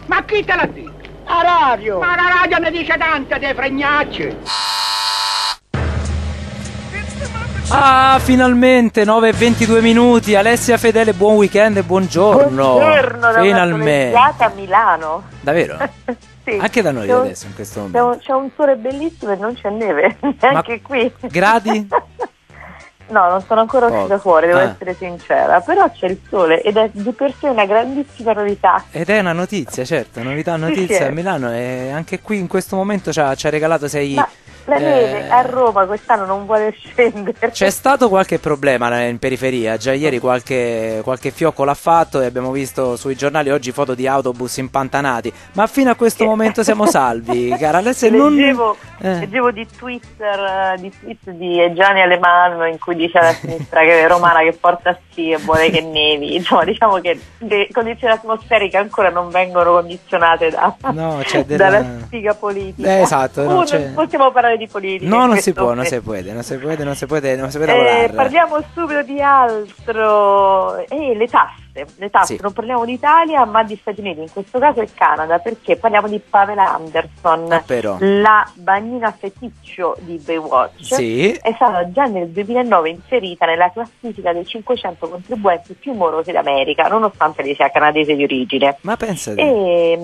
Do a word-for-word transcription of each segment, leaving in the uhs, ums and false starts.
Ma chi te l'ha detto? A radio! Ma la radio ne dice tante dei fregnacci! Ah, finalmente, nove e ventidue minuti. Alessia Fedele, buon weekend e buongiorno. Buongiorno, da finalmente. una a Milano. Davvero? Sì. Anche da noi c'è adesso in questo momento. Un, c'è un sole bellissimo e non c'è neve, neanche qui. Gradi? No, non sono ancora Poco. uscita fuori, devo Ah. essere sincera, però c'è il sole ed è di per sé una grandissima novità. Ed è una notizia, certo, novità, notizia Sì, sì. a Milano, e anche qui in questo momento ci ha, ci ha regalato sei... Ma la neve eh, a Roma quest'anno non vuole scendere. C'è stato qualche problema in periferia, già ieri qualche, qualche fiocco l'ha fatto e abbiamo visto sui giornali oggi foto di autobus impantanati, ma fino a questo momento siamo salvi, cara Alessia. Non... Leggevo, eh. leggevo di Twitter, eh, di tweet di Gianni Alemanno in cui dice alla sinistra che è romana che porta sci e vuole che nevi, insomma diciamo che le condizioni atmosferiche ancora non vengono condizionate da, No, c'è della... dalla sfiga politica. Eh, esatto, no, Uh, c'è- non possiamo parlare di politica. No, in non si questo può, non si momento. può, non si può, non si può, non si può Eh, lavorare. parliamo subito di altro. Eh, le tasse, le tasse. Sì. Non parliamo d'Italia ma di Stati Uniti, in questo caso il Canada, perché parliamo di Pamela Anderson, Ah, però. la bagnina feticcio di Baywatch. Sì. È stata già nel duemilanove inserita nella classifica dei cinquecento contribuenti più morosi d'America, nonostante lei sia canadese di origine. Ma pensate. E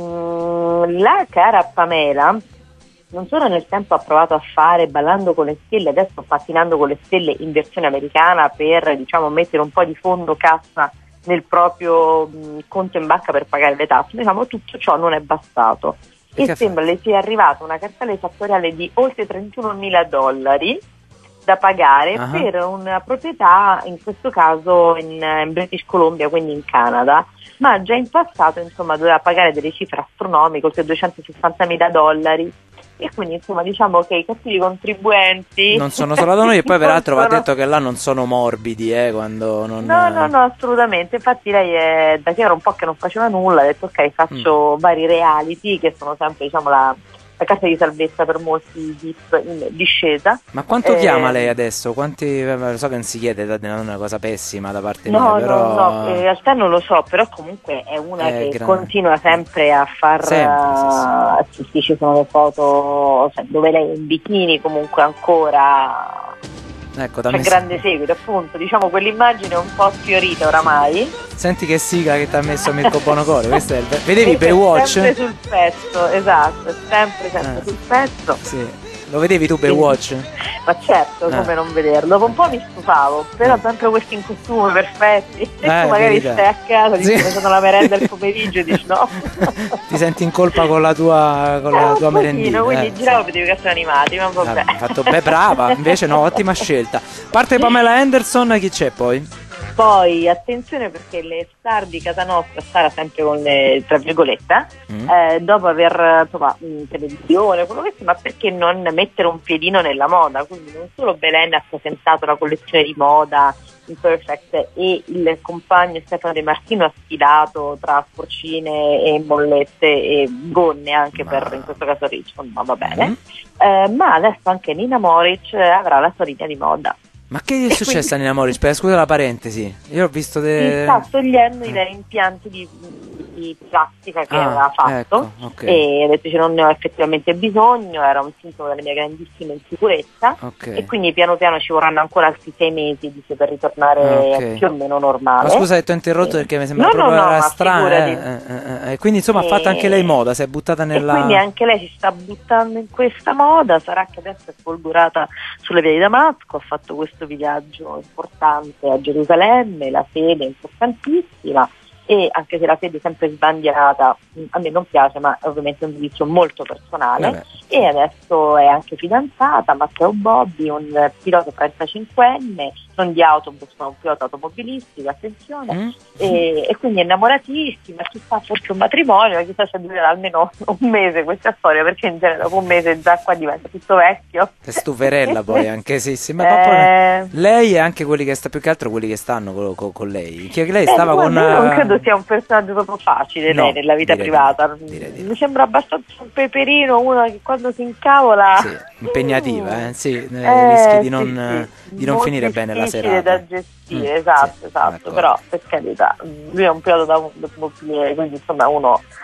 mh, la cara Pamela non solo nel tempo ha provato a fare Ballando con le stelle, adesso Pattinando con le stelle in versione americana per, diciamo, mettere un po' di fondo cassa nel proprio mh, conto in banca per pagare le tasse. Diciamo, tutto ciò non è bastato E e che sembra le sia arrivata una cartella esattoriale di oltre trentunomila dollari da pagare Ah. per una proprietà, in questo caso in, in British Columbia, quindi in Canada, ma già in passato insomma doveva pagare delle cifre astronomiche, oltre duecentosessantamila dollari. E quindi insomma diciamo che i cattivi contribuenti Non sono solo da noi, e poi peraltro va non sono- detto che là non sono morbidi, eh, quando non... No, no, no, assolutamente. Infatti lei è da che era un po' che non faceva nulla, ha detto ok, faccio Mm. vari reality che sono sempre diciamo la, la carta di salvezza per molti di in discesa. Ma quanto Eh, chiama lei adesso? Quanti... eh, Lo so che non si chiede, non è una cosa pessima da parte No, mia, no, però... no, in realtà non lo so, però comunque è una È che grande. continua sempre a far Sempre, sì, sì, ci sono le foto cioè, dove lei è in bikini comunque ancora Ecco, da c'è me... grande seguito, appunto, diciamo quell'immagine è un po' sfiorita oramai. Senti che sigla che ti ha messo Mirko Bonocore, questo è il... Vedevi E- è Baywatch? sempre sul pezzo, esatto, è sempre sempre Eh. sul pezzo. Sì. Lo vedevi tu Baywatch? Ma certo, Ah. come non vederlo? Dopo un po' mi stufavo, però sempre questi in costume perfetti. E Eh, tu magari verità. stai a casa, ti Sì. stai facendo la merenda il pomeriggio e dici no. Ti senti in colpa con la tua, con Eh, la un tua pochino, merendina? quindi eh, giravo sì. vedevo che sono animati, ma vabbè. Ah, fatto beh, brava, invece no, ottima scelta. Parte Pamela Anderson, chi c'è poi? Poi attenzione perché le star di casa nostra, star sempre con le tra virgolette, Mm. eh, dopo aver insomma in televisione, quello che sia, ma perché non mettere un piedino nella moda? Quindi non solo Belen ha presentato la collezione di moda Imperfect e il compagno Stefano De Martino ha sfilato tra sporcine e mollette e gonne anche Ma- per in questo caso Richmond, ma va bene. Mm. Eh, ma adesso anche Nina Moric avrà la sua linea di moda. Ma che è successo a Nina Mori? Aspetta, scusa la parentesi. Io ho visto Si de... sta togliendo i Eh. vari impianti di, di plastica che Ah, aveva fatto ecco, ok. e ha detto che non ne ho effettivamente bisogno, era un sintomo della mia grandissima insicurezza Ok. e quindi piano piano ci vorranno ancora altri sei mesi dice, per ritornare Ah, ok. più o meno normale. Ma scusa, ti ho interrotto Sì. perché mi sembra No, proprio no, no, era ma strano. Eh, figurati. eh, eh, eh. Quindi insomma ha fatto E- anche lei moda, si è buttata nella... E quindi anche lei si sta buttando in questa moda, sarà che adesso è folgorata sulle vie di Damasco, ha fatto questo viaggio importante a Gerusalemme, la sede è importantissima e anche se la sede è sempre sbandierata, mh, a me non piace, ma è ovviamente un giudizio molto personale. Vabbè. E adesso è anche fidanzata, Matteo Bobbi, un pilota trentacinquenne, non di autobus ma un pilota automobilistico, attenzione, Mm? e, e quindi è innamoratissima, chissà forse un matrimonio, chissà se durerà almeno un mese questa storia, perché in genere dopo un mese già qua diventa tutto vecchio. È stuferella poi anche, sì, sì. Ma Eh, poi lei e anche quelli che sta più che altro quelli che stanno con, con- con lei. Che lei eh, stava con... guarda, io non credo sia un personaggio proprio facile No, lei nella vita direi di privata. no, direi di no. Mi sembra abbastanza un peperino, uno che quando si incavola Sì, impegnativa, eh? Sì, eh, Eh, rischi di sì, non, sì. di non Molto finire bene la difficile serata. da gestire, Mm, esatto, sì, esatto, d'accordo. però per carità, lui è un pilota d'automobile, quindi insomma uno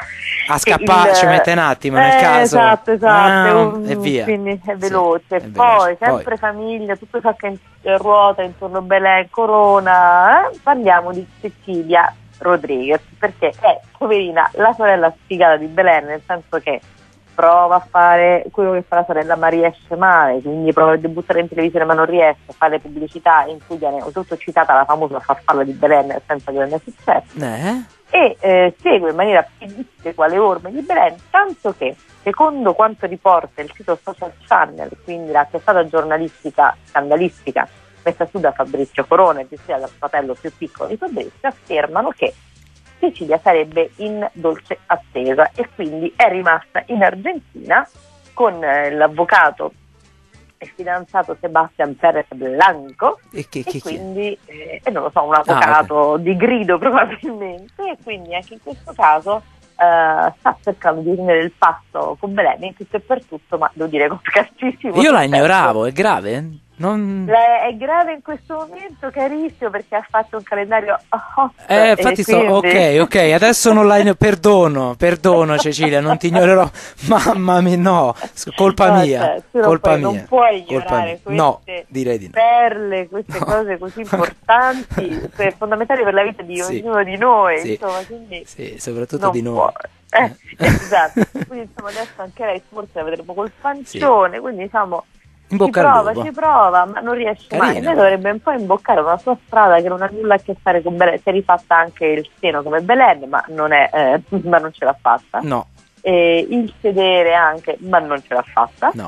A scappare ci mette un attimo nel eh, caso. Esatto, esatto. Ah, un, e via. Quindi è veloce. Sì, è Poi, veloce. sempre Poi. famiglia, tutto ciò che in, ruota intorno a Belen, Corona. Eh? Parliamo di Cecilia Rodriguez, perché è, poverina, la sorella sfigata di Belen, nel senso che prova a fare quello che fa la sorella ma riesce male, quindi prova a debuttare in televisione ma non riesce, fa le pubblicità in cui viene oltretutto citata la famosa farfalla di Belen senza grande successo, Eh? e eh, segue in maniera pedissequa le orme di Belen, tanto che, secondo quanto riporta il sito Social Channel, quindi la testata giornalistica scandalistica messa su da Fabrizio Corona e gestita dal fratello più piccolo di Fabrizio, affermano che Cecilia sarebbe in dolce attesa e quindi è rimasta in Argentina con eh, l'avvocato e fidanzato Sebastián Pérez Blanco E, che, e che, quindi, eh, e non lo so, un avvocato Ah, okay. di grido probabilmente, e quindi anche in questo caso eh, sta cercando di tenere il passo con Belen in tutto e per tutto, ma devo dire con scarsissimo Io la successo. ignoravo, è grave? Non... Le- È grave in questo momento, carissimo, perché ha fatto un calendario hot. Eh, e infatti sto, quindi- ok, ok, adesso non la igno- perdono, perdono Cecilia, non ti ignorerò, mamma mia, no, s- colpa No, mia, cioè, tu non colpa puoi- mia, non puoi colpa ignorare mia. No, queste direi di no. perle, queste No. cose così importanti, per- fondamentali per la vita di Sì. ognuno di noi, Sì. insomma, quindi Sì, soprattutto non di noi. può. Eh, sì, esatto, quindi insomma adesso anche lei forse la vedremo col pancione, quindi diciamo In ci bocca al prova, lupo. ci prova, ma non riesce mai. Carina. Lei dovrebbe un po' imboccare una sua strada che non ha nulla a che fare con Belen. Si è rifatta anche il seno come Belen, ma non, è, eh, ma non ce l'ha fatta. No, E il sedere anche, ma non ce l'ha fatta. no.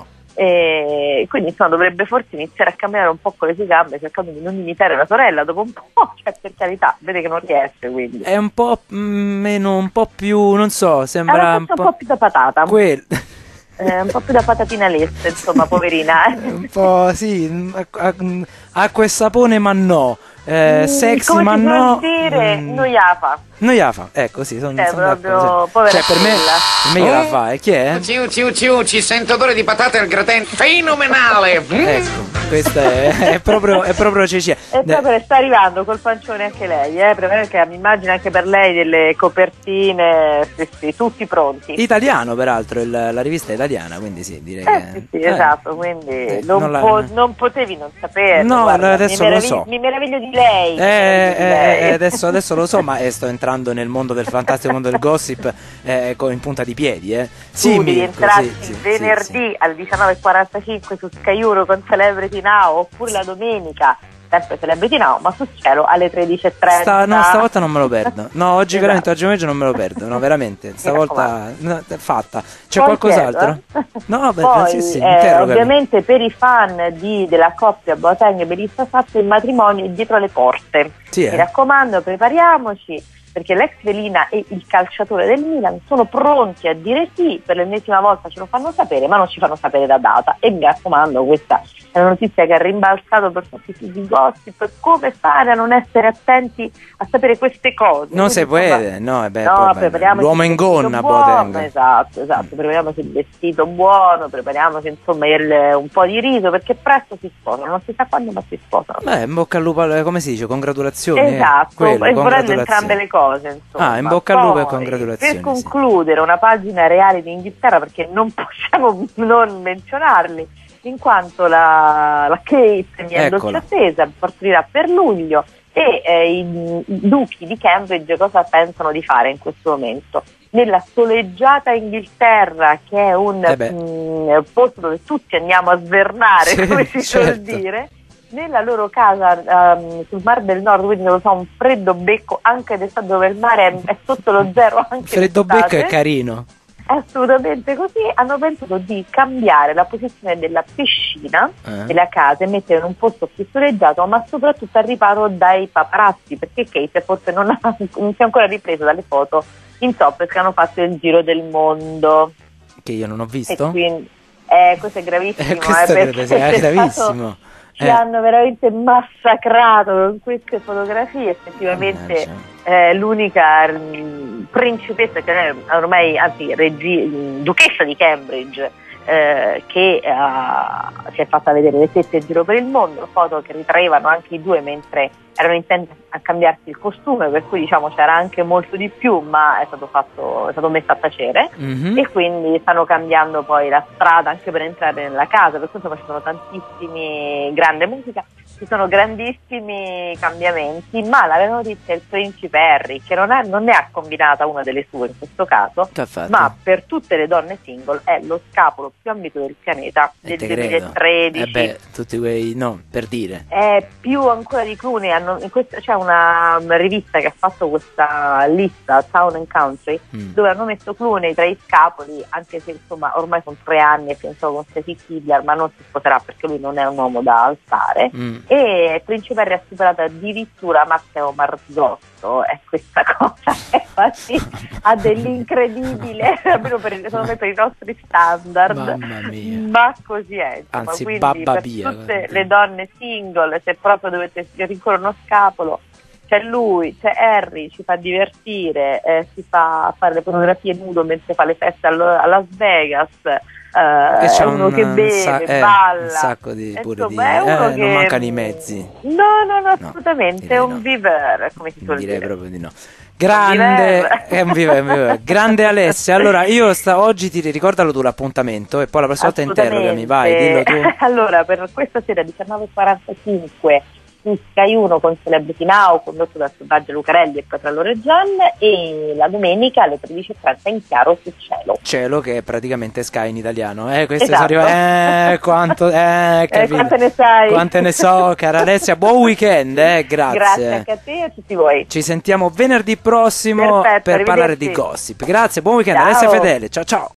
E quindi insomma dovrebbe forse iniziare a camminare un po' con le sue gambe, cercando di non imitare la sorella dopo un po', cioè per carità, vede che non riesce, quindi È un po' mm, meno, un po' più, non so, è sembra una un faccia un po'... po' più da patata, Quel... eh, un po' più da patatina lessa, insomma, poverina. eh. un po' sì, mm, a- a- mm, acqua e sapone ma no, eh, Mm, sexy come ma si suol no, dire, mm, non gliela fa. non gliela fa, ecco sì, sono, Cioè, sono proprio, d'accordo, povera cioè per me, figlia. per me gliela fa, e chi è? Ciu ciu ciu, ci sento odore di patate al gratin fenomenale. Mm. Ecco, questa è, è proprio, è proprio Cecilia. E proprio sta arrivando col pancione anche lei, eh, perché mi immagino anche per lei delle copertine, sì, sì, tutti pronti. Italiano peraltro, il- la rivista è italiana, quindi sì, direi Eh che... sì, sì, eh, esatto, quindi eh, non, non la- po- non potevi non saperlo. No, guarda, adesso mi lo meravig- so. Mi meraviglio di lei. mi Eh, meraviglio di eh, lei. eh, adesso, adesso lo so, ma eh, sto entrando nel mondo del fantastico mondo del gossip eh, co- in punta di piedi, eh. Tu devi Mirko, entrarci sì, sì, venerdì sì, sì. alle diciannove e quarantacinque su Sky Uno con Celebrity Now, oppure la domenica sempre Celebrity Now, ma su Cielo alle tredici e trenta. Sta- no, stavolta non me lo perdo. No, oggi Esatto. veramente, oggi pomeriggio non me lo perdo, no, veramente. Stavolta no, è fatta. C'è Poi qualcos'altro? chiedo, eh. No, beh, Poi, sì, sì, eh, interrogami. ovviamente per i fan di, della coppia Boateng e Melissa Sasso il matrimonio è dietro le porte. Sì, eh. Mi raccomando, prepariamoci, perché l'ex velina e il calciatore del Milan sono pronti a dire sì, per l'ennesima volta ce lo fanno sapere, ma non ci fanno sapere la data. E mi raccomando, questa è una notizia che ha rimbalzato per tutti i siti di gossip. Come fare a non essere attenti a sapere queste cose? Non si Quindi, può, insomma, no, eh beh, no, poi, beh, prepariamoci l'uomo il in vestito gonna, buono, Boateng. esatto, esatto, prepariamoci il vestito buono, prepariamoci insomma il- un po' di riso, perché presto si sposano, non si sa quando, ma si sposano. Beh, in bocca al lupo, al- come si dice, congratulazioni. eh. Esatto, Quello, e volendo congratulazioni. entrambe le cose, insomma. Ah, in bocca al lupo e Poi, congratulazioni, per concludere, una pagina reale di Inghilterra, perché non possiamo non menzionarli, in quanto la, la Kate mi è in dolce Eccola. attesa, partirà per luglio, e eh, i, i duchi di Cambridge cosa pensano di fare in questo momento? Nella soleggiata Inghilterra, che è un Eh beh. mh, posto dove tutti andiamo a svernare, Sì, come si certo. suol dire, nella loro casa ehm, sul Mar del Nord, quindi non lo so, un freddo becco anche d'estate, dove il mare è, è sotto lo zero anche Freddo d'estate. becco è carino. Assolutamente così, hanno pensato di cambiare la posizione della piscina Eh. della casa e mettere in un posto più soleggiato, ma soprattutto al riparo dai paparazzi, perché Kate forse non, ha, non si è ancora ripresa dalle foto in top che hanno fatto il giro del mondo. Che io non ho E visto. quindi, eh, questo è gravissimo. Eh, questo eh, credo perché sia è gravissimo. stato- Ci Eh. hanno veramente massacrato con queste fotografie, effettivamente. Mannaggia. Eh, l'unica mh, principessa che è ormai, anzi regi- mh, duchessa di Cambridge, eh, che uh, si è fatta vedere le tette in giro per il mondo, foto che ritraevano anche i due mentre erano intenti a cambiarsi il costume, per cui diciamo c'era anche molto di più, ma è stato fatto, è stato messo a tacere, mm-hmm. e quindi stanno cambiando poi la strada anche per entrare nella casa, per cui insomma ci sono tantissimi, grande musica, ci sono grandissimi cambiamenti, ma la vera notizia è il principe Harry, che non, è, non ne ha combinata una delle sue in questo caso, ma per tutte le donne single è lo scapolo più ambito del pianeta del duemilatredici. Eh beh, tutti quei, no, per dire. È più ancora di Clooney, hanno, in questo, c'è una rivista che ha fatto questa lista, Town and Country, mm. dove hanno messo Clooney tra i scapoli, anche se insomma ormai sono tre anni e pensavo con Stacy Kibler, ma non si sposerà perché lui non è un uomo da alzare. Mm. E Principe Harry ha superato addirittura Matteo Marzotto, e questa cosa è quasi ha dell'incredibile, almeno per, secondo me per i nostri standard. Mamma mia. Ma così è, insomma. Anzi, quindi babba per via, tutte guarda. le donne single, se proprio dovete rincorrere uno scapolo, c'è lui, c'è Harry, ci fa divertire, eh, si fa fare le fotografie nudo mentre fa le feste a Las Vegas. Uh, è uno un, che beve, sa- eh, balla, un sacco di, pure insomma, di è uno eh, che non mancano i mezzi. No, no, no, assolutamente, no, è un no. viver, come si suol direi dire. proprio di no. Grande, è un viver, è un viver. Grande Alessia. Allora io sta, oggi ti ricordalo tu l'appuntamento e poi la prossima volta interrogami, vai, dillo tu. Allora, per questa sera diciannove e quarantacinque su Sky uno con Celebrity Now, condotto da Selvaggia Lucarelli e Petrello Reggian, e la domenica alle tredici e trenta in Chiaro su Cielo. Cielo, che è praticamente Sky in italiano, eh, questo esatto. Arriva, eh, quanto, eh, eh, quante ne sai? Quante ne so, cara Alessia, buon weekend, eh, grazie. Grazie anche a te e a tutti voi. Ci sentiamo venerdì prossimo. Perfetto, per parlare di gossip. Grazie, buon weekend, ciao. Alessia Fedele, ciao ciao.